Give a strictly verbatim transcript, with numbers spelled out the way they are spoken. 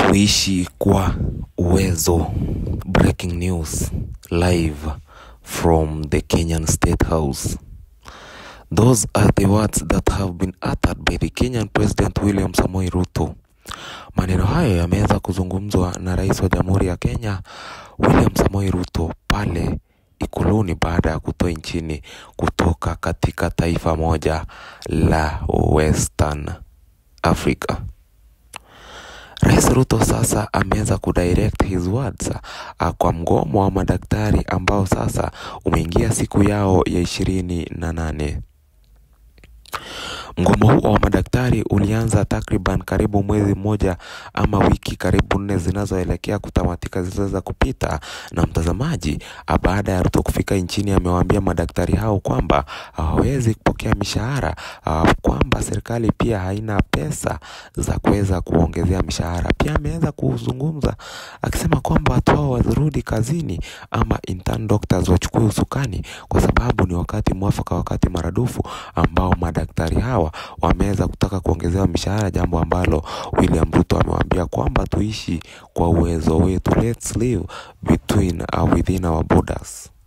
Tuishi kwa uwezo. Breaking news live from the Kenyan State House. Those are the words that have been uttered by the Kenyan President William Samoei Ruto. Maneno hayo yameweza kuzungumzwa na Rais wa Jamhuri ya Kenya William Samoei Ruto pale Ikuluni baada ya kutoa nchini kutoka katika taifa moja la Western Africa. Rais Ruto sasa ameweza kudirect his words uh, kwa mgomo wa madaktari ambao sasa umeingia siku yao ya ishirini na nane. Mgomo huo wa madaktari ulianza takriban karibu mwezi mmoja ama wiki karibu nne zinazoelekea kutamatika ziliweza kupita, na mtazamaji, baada ya Ruto kufika nchini amewaambia madaktari hao kwamba hawawezi kupokea mishahara, kwamba serikali pia haina pesa za kuweza kuongezea mishahara. Pia ameweza kuzungumza akisema kwamba watu hao warudi kazini ama intern doctors wachukue usukani, kwa sababu ni wakati mwafaka, wakati maradufu ambao madaktari hawa wameweza kutaka kuongezewa mishahara, jambo ambalo William Ruto amewaambia kwamba tuishi kwa uwezo wetu, let's live between uh, within our borders.